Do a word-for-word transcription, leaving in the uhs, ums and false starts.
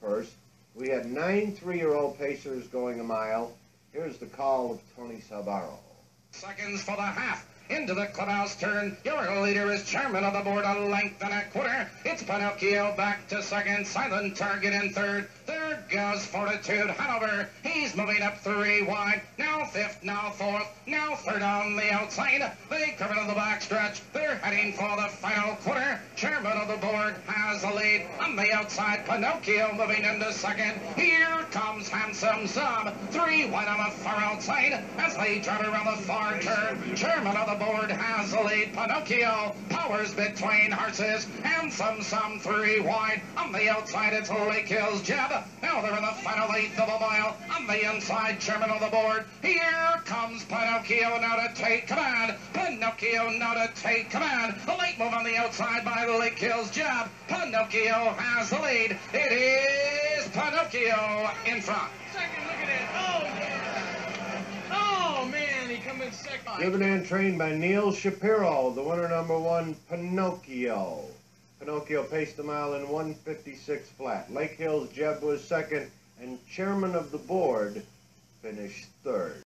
first. We had nine three-year-old pacers going a mile. Here's the call of Tony Salvaro. Seconds for the half. Into the clubhouse turn. Your leader is chairman of the board, a length and a quarter. It's Pinocchio back to second. Silent Target in third. There goes Fortitude Hanover. He's moving up three wide. Now fifth, now fourth, now third on the outside. They cover to the backstretch. They're heading for the final quarter. Chairman of the board has a lead. On the outside, Pinocchio moving into second. Here comes Handsome Sub. Three wide on the far outside as they drive around the far turn. Chairman of the board has the lead. Pinocchio powers between horses. Handsome Sub three wide. On the outside, it's Lake Hills Jeb. Now they're in the final eighth of a mile. On the inside, chairman of the board. Here comes Pinocchio now to take command. Pinocchio now to take command. The late move on the outside by Lake Hills Jeb. Pinocchio has the lead. It is Pinocchio in front. Second, look at it. Oh, yeah. Oh, man, he comes in second. Driven and trained by Neil Shapiro, the winner number one, Pinocchio. Pinocchio paced the mile in one fifty-six flat. Lake Hills Jeb was second, and chairman of the board finished third.